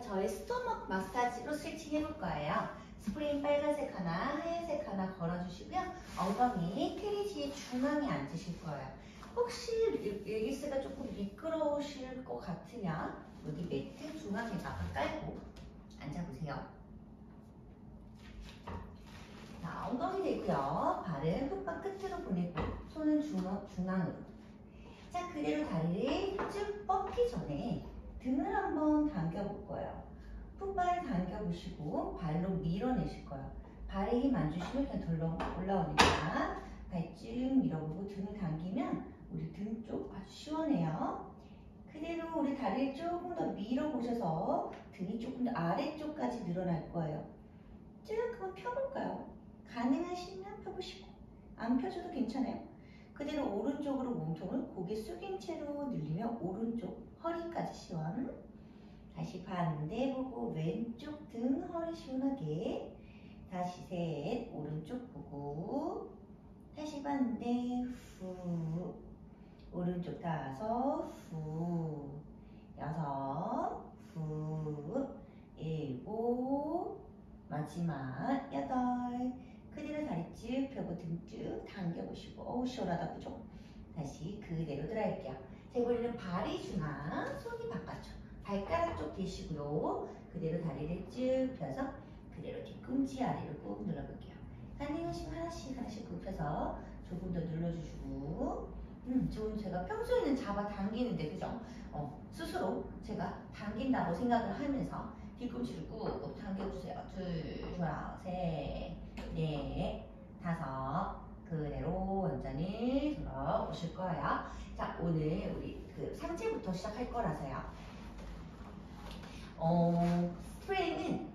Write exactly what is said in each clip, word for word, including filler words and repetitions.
저의 스토막 마사지로 스트레칭 해볼 거예요. 스프링 빨간색 하나, 하얀색 하나 걸어주시고요. 엉덩이 테리지의 중앙에 앉으실 거예요. 혹시 레기스가 조금 미끄러우실 것 같으면 여기 매트 중앙에다가 깔고 앉아보세요. 자, 엉덩이 대고요. 발은 흙방 끝으로 보내고 손은 중앙, 중앙으로. 자, 그대로 다리를 쭉 뻗기 전에 등을 한번 당겨볼 거예요. 풋발을 당겨보시고 발로 밀어내실 거예요. 발에 힘 안 주시면 그냥 덜렁 올라오니까 발 쭉 밀어보고 등을 당기면 우리 등 쪽 아주 시원해요. 그대로 우리 다리를 조금 더 밀어보셔서 등이 조금 더 아래쪽까지 늘어날 거예요. 쭉 한번 펴볼까요? 가능하시면 펴보시고 안 펴줘도 괜찮아요. 그대로 오른쪽으로 몸통을 고개 숙인 채로 늘리며 오른쪽 허리까지 시원. 다시 반대 보고 왼쪽 등 허리 시원하게. 다시 셋 오른쪽 보고 다시 반대 후 오른쪽 다섯 후 여섯 후 일곱 마지막 여덟. 그대로 다리 쭉 펴고 등 쭉 당겨보시고 어우 시원하다 그죠? 다시 그대로 들어갈게요. 자, 이번에는 발이 중앙, 손이 바깥쪽. 발가락 쪽 대시고요. 그대로 다리를 쭉 펴서 그대로 뒤꿈치 아래로 꾹 눌러볼게요. 가능하시면 하나씩 하나씩 굽혀서 조금 더 눌러주시고 음, 좋은 제가 평소에는 잡아 당기는데 그죠? 어, 스스로 제가 당긴다고 생각을 하면서 뒤꿈치를 꾹꾹 당겨주세요. 둘, 좋아, 셋, 넷, 다섯. 그대로 완전히 돌아오실 거예요. 자, 오늘 우리 그 상체부터 시작할 거라서요. 어, 스프레이는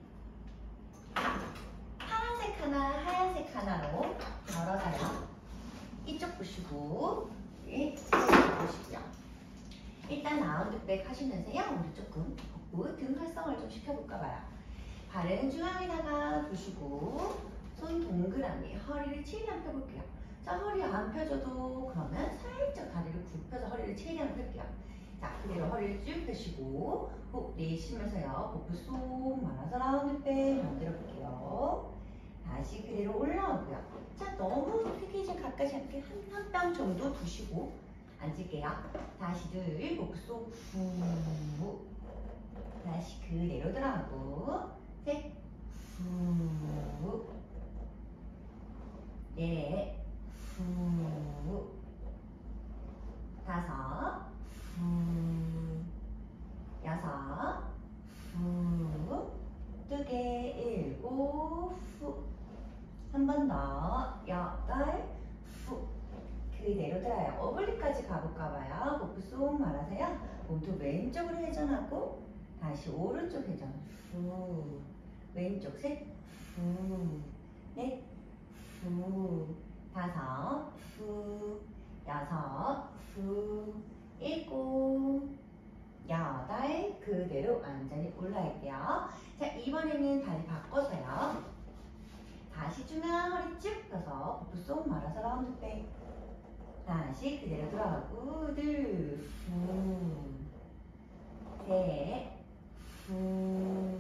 파란색 하나, 하얀색 하나로 걸어서요. 이쪽 보시고, 예, 보시고요. 일단 라운드백 하시면서요. 우리 조금 복부 등 활성을 좀 시켜볼까 봐요. 발은 중앙에다가 두시고 손 동그라미 허리를 최대한 펴볼게요. 자, 허리 안 펴줘도 그러면 살짝 다리를 굽혀서 허리를 최대한 펼게요. 자, 그대로 허리를 쭉 펴시고 호 내쉬면서요. 복부 쏙 말아서 라운드백 만들어 볼게요. 다시 그대로 올라오고요. 자, 너무 크게 가까이 않게 한, 한 뼘 정도 두시고 앉을게요. 다시 둘, 복부 쏙 후. 다시 그대로 들어가고 셋, 후. 넷, 후. 다섯, 후. 여섯, 후. 두 개, 일곱, 후. 한 번 더, 여덟, 후. 그대로 들어요. 어블리까지 가볼까봐요. 복부 쏙 말아서요. 몸통 왼쪽으로 회전하고 다시 오른쪽 회전. 후. 왼쪽 셋, 후. 넷, 후. 다섯, 후. 여섯, 후. 일곱, 여덟. 그대로 완전히 올라갈게요. 자, 이번에는 다리 바꿔서요. 다시 중앙 허리 쭉 펴서 복부 쏙 말아서 라운드백. 다시 그대로 들어가고 둘, 후, 셋, 후,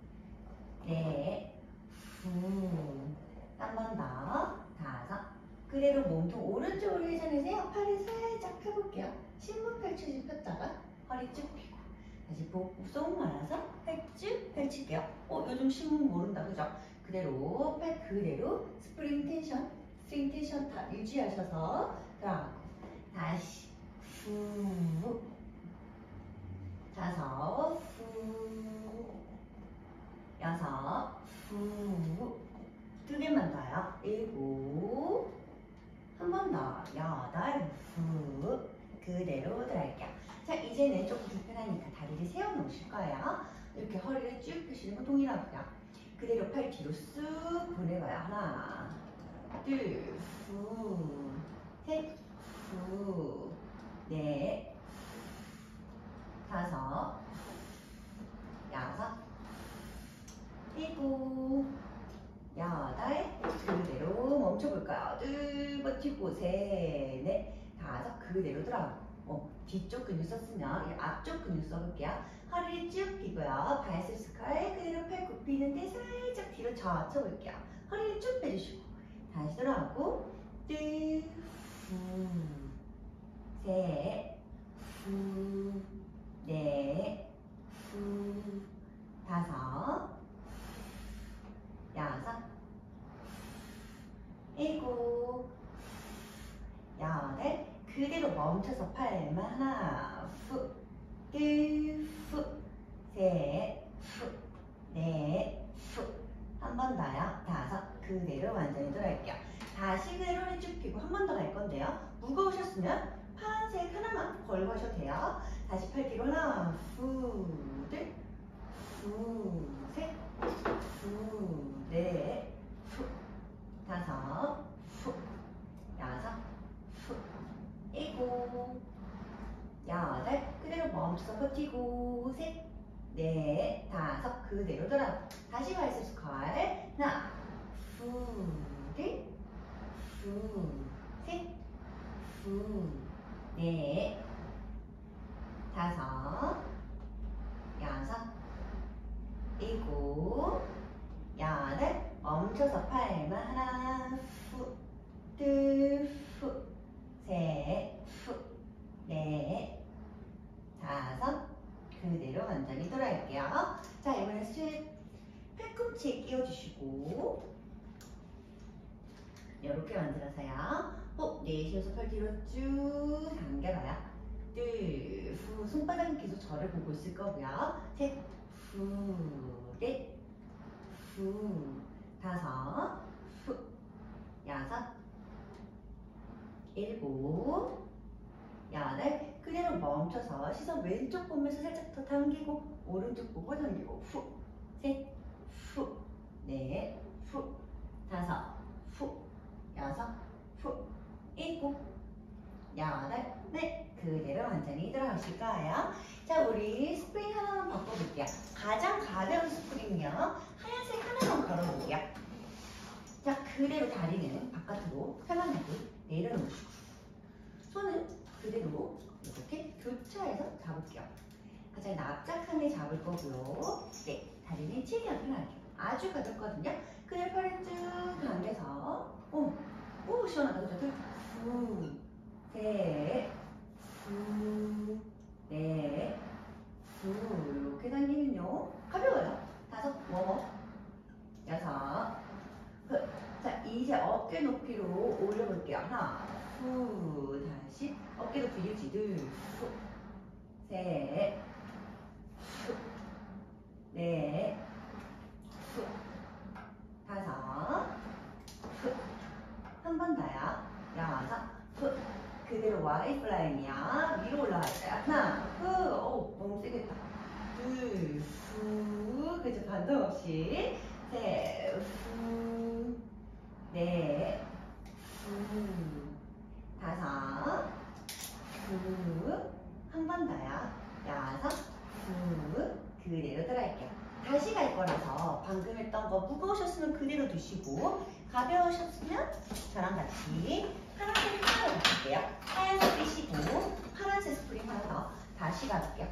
넷, 후, 한 번 더, 다섯. 그대로 몸통 오른쪽으로 회전해서요. 팔을 살짝 펴볼게요. 신문 펼치듯이 폈다가 허리 쭉 펴고 다시 복부 쏙 말아서 팔 쭉 펼칠게요. 어, 요즘 신문 모른다 그죠? 그대로 팔 그대로 스프링 텐션, 스프링 텐션 다 유지하셔서 들어가고 다시 후 다섯 후 여섯 후 두 개만 더요. 일곱 한 번 더 여덟 후 그대로 들어갈게요. 자, 이제는 조금 불편하니까 다리를 세워 놓으실 거예요. 이렇게 허리를 쭉 펴시는 거 동일하고요. 그대로 팔 뒤로 쑥 보내봐요. 하나 둘 후 셋 후, 넷, 다섯, 여섯, 일곱, 여덟. 그대로 멈춰볼까요? 둘, 버티고 셋, 넷, 다섯. 그대로 들어가고 어, 뒤쪽 근육 썼으면 이 앞쪽 근육 써볼게요. 허리를 쭉 펴고요. 바이셉스컬 그대로 팔 굽히는데 살짝 뒤로 젖혀볼게요. 허리를 쭉 빼주시고 다시 돌아오고 둘, 후, 셋, 후, 넷, 후, 다섯, 여섯, 일곱, 여덟. 그대로 멈춰서 팔만 하나, 후, 둘, 후, 셋, 후, 넷, 후. 한 번 더요. 다섯. 그대로 완전히 돌아올게요. 다시 그대로 허리 쭉 펴고 한 번 더 갈 건데요. 무거우셨으면 파란색 하나만 걸고 하셔도 돼요. 다시 팔 뒤로 하나, 후, 둘, 후, 셋, 후, 넷, 후, 다섯, 후, 여섯, 후, 일곱, 여덟. 그대로 멈춰서 버티고 셋, 넷, 다섯. 그대로 돌아. 다시 바이셉스컬. 하나, 후, 둘, 후, 셋, 후, 넷, 다섯, 여섯, 일곱, 여덟. 멈춰서 팔만 하나, 후, 둘, 후, 셋, 후, 넷, 다섯. 그대로 완전히 돌아올게요. 자, 이번엔 스트레 팔꿈치에 끼워주시고 이렇게 만들어서요. 어, 내쉬어서 팔 뒤로 쭉 당겨봐요. 둘, 후, 손바닥은 계속 저를 보고 있을 거고요. 셋, 후, 넷, 후, 다섯, 후, 여섯, 일곱, 여덟. 그대로 멈춰서 시선 왼쪽 보면서 살짝 더 당기고 오른쪽 보고 당기고 후, 셋, 후, 넷, 후, 다섯, 후, 여섯, 후, 일곱, 여덟, 네. 그대로 완전히 들어가실 거예요. 자, 우리 스프링 하나만 바꿔볼게요. 가장 가벼운 스프링은요, 하얀색 하나만 걸어볼게요. 자, 그대로 다리는 바깥으로 편안하게 내려놓으시고 손은 그대로 이렇게 교차해서 잡을게요. 가장 납작하게 잡을 거고요. 네, 다리는 최대한 편하게. 아주 가볍거든요. 그대로 팔을 쭉 당겨서 오, 오 시원하다. 그죠? 둘, 후, 셋, 후, 넷, 후. 이렇게 당기면요. 가벼워요. 다섯, 워머, 여섯, 그, 자, 이제 어깨 높이로 올려볼게요. 하나, 후, 다시 어깨 높이 유지. 둘, 후, 셋, 후, 넷, 후, 다섯, 후, 한 번 더요. 여섯, 후. 그대로 와이 플라잉이야. 위로 올라갈게요. 하나, 후, 오, 너무 세겠다. 둘, 후, 그죠? 반동 없이. 셋, 후, 넷, 후, 다섯, 후, 한 번 더요. 여섯, 후, 그대로 들어갈게요. 다시 갈 거라서 방금 했던 거 무거우셨으면 그대로 두시고 가벼우셨으면 저랑 같이 파란색 하나 바꿀게요. 하얀색 빼시고 파란색 스프링 하나 더 다시 가볼게요.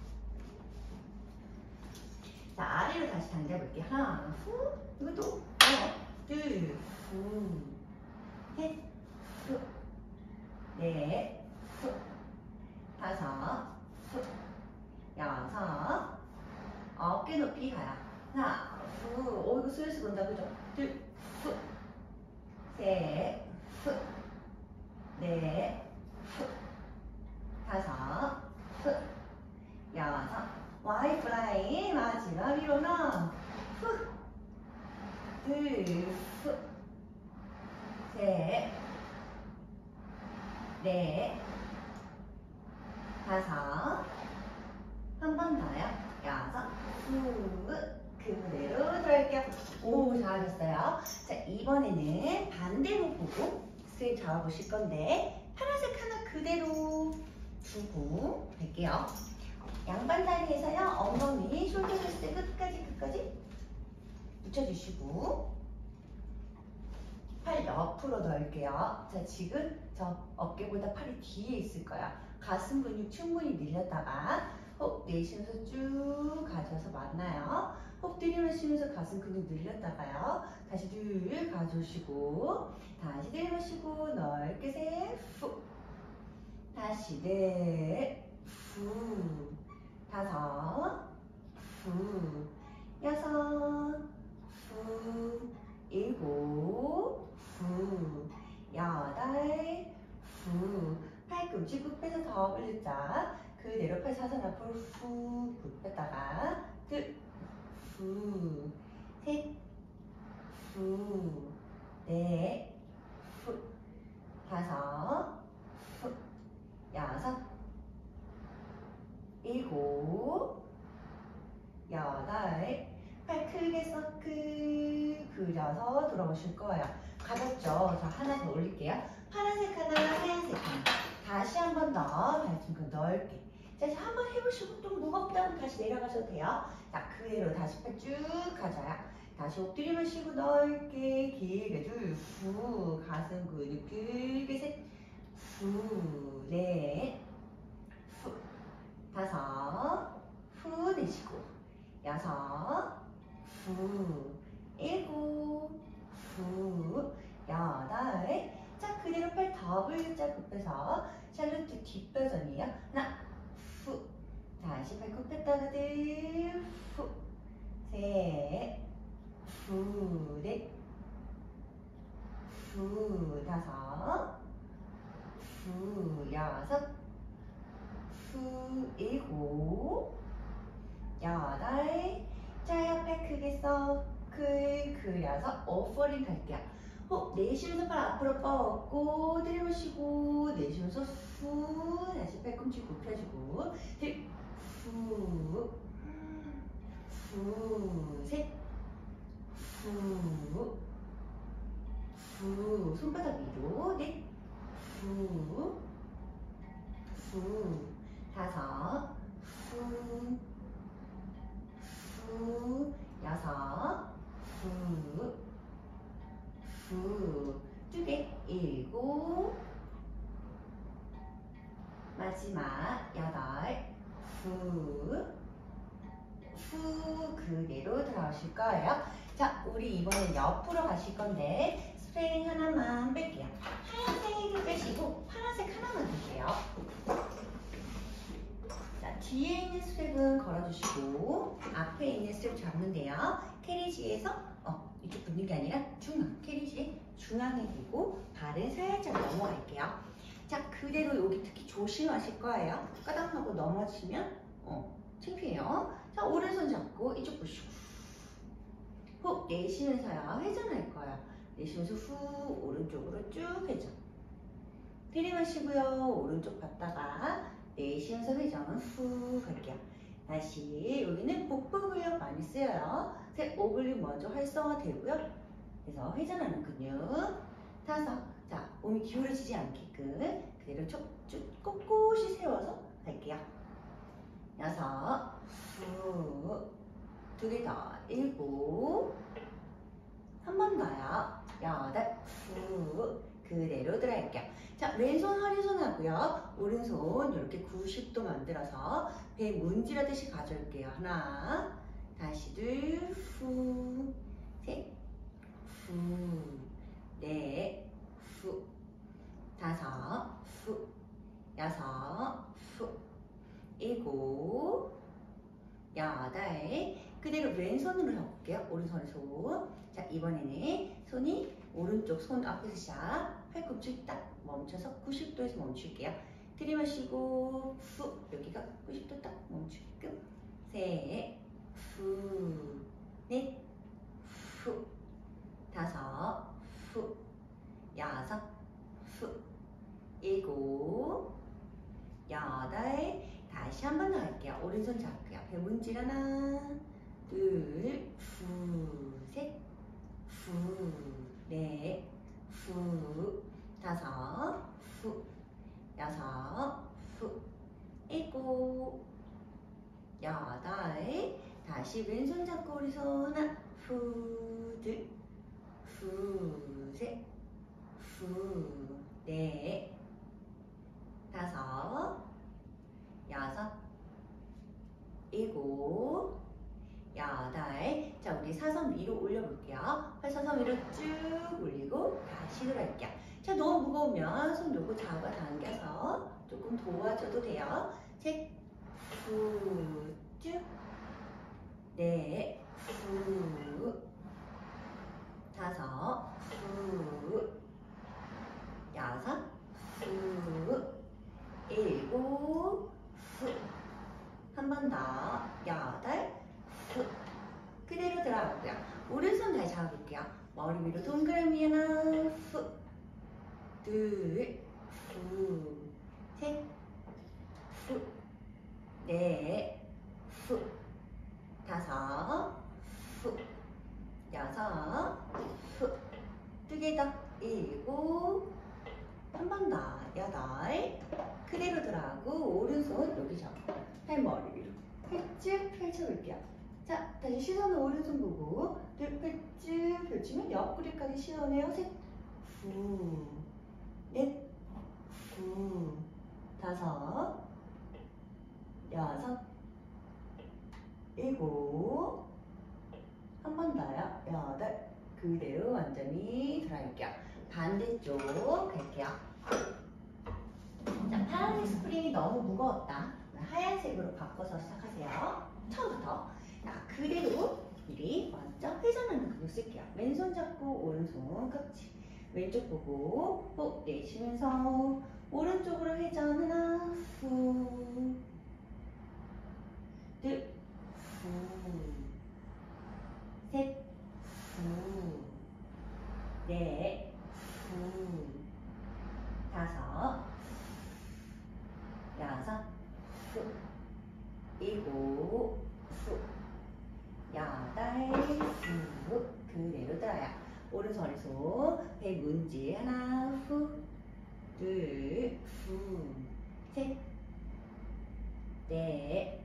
자, 아래로 다시 당겨볼게요. 하나, 후, 이것도 하나, 둘, 후, 셋, 후, 넷, 후, 다섯, 후, 여섯, 어깨 높이 가요. 하나, 후, 오, 이거 스트레스 본다, 그죠? 둘, 후, 셋, 후, 넷, 후, 다섯, 후, 여섯, 와이 플라잉. 마지막 위로는 후, 둘, 후, 셋, 넷, 다섯, 한 번 더요. 여섯, 후, 그대로 들어갈게요. 오, 잘하셨어요. 자, 이번에는 반대로 보고 스트레칭 잡아보실 건데 파란색 하나 그대로 두고 갈게요. 양반 다리에서요, 엉덩이 숄더 브레스트 끝까지 끝까지 붙여주시고 팔 옆으로 넣을게요. 자, 지금 저 어깨보다 팔이 뒤에 있을 거야. 가슴 근육 충분히 늘렸다가 호흡 내쉬면서 쭉 가져와서 만나요. 호흡 들이마시면서 가슴 근육 늘렸다가요. 다시 둘 가져오시고 다시 들이마시고 넓게 셋 후. 다시 넷 후. 다섯 후. 여섯 후. 일곱 후. 여덟 후. 팔꿈치 굽혀서 더 올렸자. 그대로 팔 사선 앞으로 후 굽혔다가 둘 후. 셋 후. 넷 후. 다섯 후. 여섯 일곱 여덟 팔 크게 서클 그려서 돌아오실 거예요. 가볍죠? 자, 하나 더 올릴게요. 파란색 하나, 하얀색 하나. 다시 한 번 더 발등근 넓게. 자, 한 번 해보시고 좀 무겁다면 다시 내려가셔도 돼요. 자, 그대로 다시 팔 쭉 가져요. 다시 호흡 들이마시고 넓게 길게 둘, 후. 가슴 근육 길게 셋, 후. 넷, 후. 다섯, 후. 내쉬고. 여섯, 후. 일곱, 후. 여덟. 자, 그대로 팔 더블 U자 굽혀서 샬롯트 뒷버전이에요. 하나, 후. 다시 팔 굽혔다가 둘, 후. 셋, 후. 넷, 후. 다섯, 후. 여섯, 후. 일곱, 여덟. 자, 옆에 크게 서클 그려서 오퍼링 갈게요. 호흡 내쉬면서 팔 앞으로 뻗고 들이마시고 내쉬면서 후. 다시 팔꿈치 굽혀주고 들 후. 후. 셋 후. 후. 손바닥 위로 넷 후. 후. 다섯 후. 후. 여섯 후. 후. 두 개 일곱 마지막 여덟 후. 후. 그대로 돌아오실 거예요. 자, 우리 이번엔 옆으로 가실 건데 스프링 하나만 뺄게요. 하얀색을 빼시고 파란색 하나만 드세요. 자, 뒤에 있는 스텝은 걸어주시고 앞에 있는 스텝 잡으면 돼요. 캐리지에서 어, 이쪽 붙는 게 아니라 중앙, 캐리지 중앙에 두고 발을 살짝 넘어갈게요. 자, 그대로 여기 특히 조심하실 거예요. 까닥하고 넘어지면 어, 창피해요. 자, 오른손 잡고 이쪽 보시고 후 내쉬면서요. 회전할 거예요. 내쉬면서 후 오른쪽으로 쭉 회전. 들이마시고요. 오른쪽 봤다가 내쉬면서 회전 후 갈게요. 다시 여기는 복부 근력 많이 쓰여요. 셋 오블릭 먼저 활성화 되고요. 그래서 회전하는 근육. 다섯. 자, 몸이 기울어지지 않게끔 그대로 쭉 꼿꼿이 세워서 갈게요. 여섯 후. 두 개 더. 일곱. 한 번 더요. 여덟 후. 그대로 들어갈게요. 자, 왼손 허리손 하고요. 오른손 이렇게 구십 도 만들어서 배 문지르듯이 가져올게요. 하나, 다시 둘, 후, 셋, 후, 넷, 후, 다섯, 후, 여섯, 후, 일곱, 여덟. 그대로 왼손으로 잡을게요. 오른손 손. 자, 이번에는 손이 오른쪽 손 앞에서 시작. 팔꿈치 딱 멈춰서 구십 도에서 멈출게요. 들이마시고 후. 여기가 구십 도 딱 멈추게끔. 셋, 후, 넷, 후, 다섯, 후, 여섯, 후, 일곱, 여덟. 다시 한 번 더 할게요. 오른손 잡고요. 배 문질 하나, 둘, 후, 셋, 후, 넷, 후, 다섯, 후, 여섯, 후, 일곱, 여덟. 다시 왼손 잡고 오른손 하나, 후, 둘, 후, 셋, 후, 넷, 다섯, 여섯, 일곱, 여덟. 자, 우리 사선 위로 올려볼게요. 사선 위로 쭉 올리고 다시 돌아올게요. 자, 너무 무거우면 손 놓고 좌우가 당겨서 조금 도와줘도 돼요. 셋, 후, 쭉, 넷, 후, 다섯, 후, 여섯, 후, 일곱, 후, 한 번 더, 여덟, 후. 그대로 들어가고요. 오른손 다시 잡아볼게요. 머리 위로 동그라미 하나, 후, 둘, 후, 셋, 후, 넷, 후, 다섯, 후, 여섯, 후, 두 개 더, 일곱, 한 번 더, 여덟. 그대로 들어가고 오른손 여기 잡고 팔머리 위로 쭉 펼쳐볼게요. 자, 다시 시선은 오른손 보고 둘, 쭉 펼치면 옆구리까지 시원해요. 셋, 후, 넷, 후, 다섯, 여섯, 일곱, 한 번 더요. 여덟. 그대로 완전히 들어갈게요. 반대쪽 갈게요. 자, 파란색 스프링이 너무 무거웠다. 하얀색으로 바꿔서 시작하세요. 처음부터. 자, 그대로 미리 먼저 회전하는 그거 쓸게요. 왼손 잡고 오른손 깍지. 왼쪽 보고 호 내쉬면서 오른쪽으로 회전 하나, 후, 둘, 후, 셋, 후, 넷, 후, 다섯, 여섯, 후, 일곱, 후, 여덟, 후. 그대로 들어요. 오른손 아래손 배 문지 하나, 후, 둘, 후, 셋, 넷,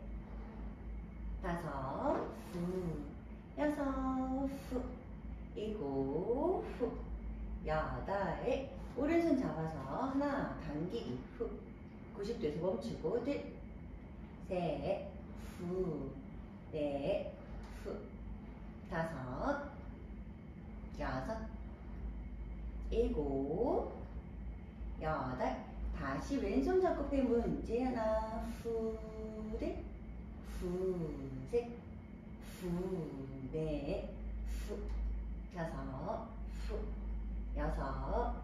다섯, 후, 여섯, 후, 일곱, 후, 여덟. 오른손 잡아서 하나 당기기, 후, 구십 도에서 멈추고, 둘, 셋, 후, 넷, 후, 다섯, 여섯, 일곱, 여덟. 다시 왼손 잡고 펴면 이제 하나, 후, 넷, 후, 셋, 후, 넷, 후, 다섯, 후, 여섯,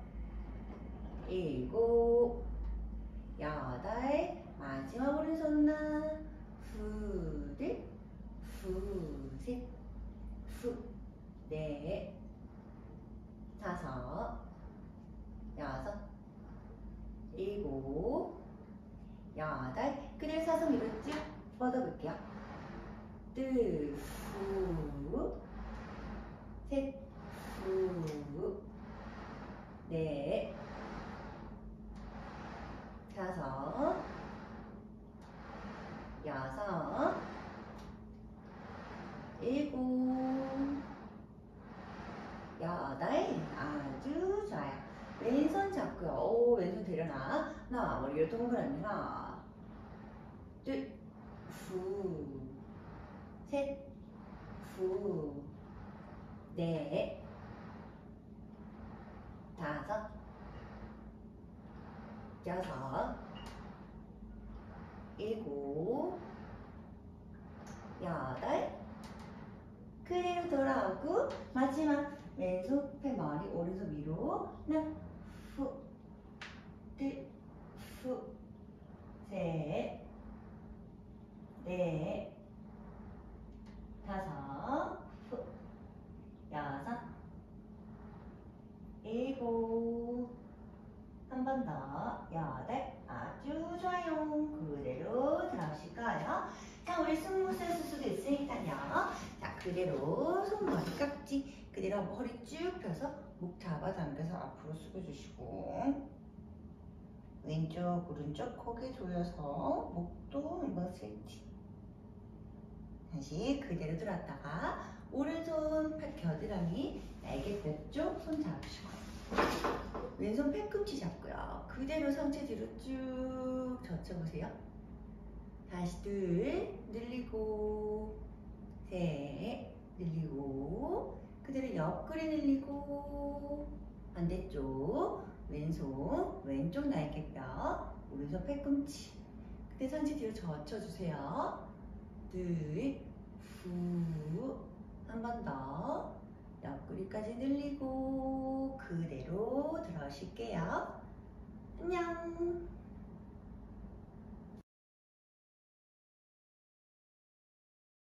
일곱, 여덟. 마지막 오른손 하나, 후, 둘, 후, 셋, 후, 넷, 다섯, 여섯, 일곱, 여덟. 그대로 사선 위로 쭉 뻗어볼게요. 둘, 후, 셋, 후, 넷, 다섯, 여섯, 일곱, 여덟. 아주 좋아요. 왼손 잡고요. 오, 왼손 들여놔. 하나, 머리 위로 동그라미 하나, 둘, 후, 셋, 후, 넷, 다섯, 여섯, 일곱, 여덟. 그대로 돌아오고 마지막 왼손 팔머리 오른손 위로 하나, 후, 둘, 후, 셋, 넷, 다섯, 후, 여섯, 일곱, 한 번 더, 여덟. 아주 좋아요. 그대로 들어오실 거예요. 자, 우리 승모살 수술 됐으니까요. 자, 그대로 손머리 깍지. 그대로 한번 허리 쭉 펴서 목 잡아당겨서 앞으로 숙여주시고, 왼쪽 오른쪽 고개 조여서 목도 한번 스트레치. 다시 그대로 들어왔다가 오른손 팔 겨드랑이 날개뼈 쪽 손 잡으시고, 왼손 팔꿈치 잡고요. 그대로 상체 뒤로 쭉 젖혀보세요. 다시 둘, 늘리고, 셋, 늘리고, 그대로 옆구리 늘리고, 반대쪽, 왼손, 왼쪽 날개뼈, 오른손 팔꿈치. 그대 상체 뒤로 젖혀주세요. 둘, 후, 한 번 더. 옆구리까지 늘리고, 그대로 들어쉴게요. 안녕.